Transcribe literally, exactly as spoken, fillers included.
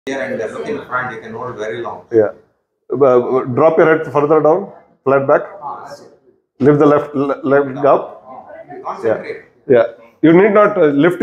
Here and there. Look in front, you can hold very long. Yeah. Uh, drop your head further down, flat back. Lift the left left up. Concentrate. Yeah. Yeah. You need not uh, lift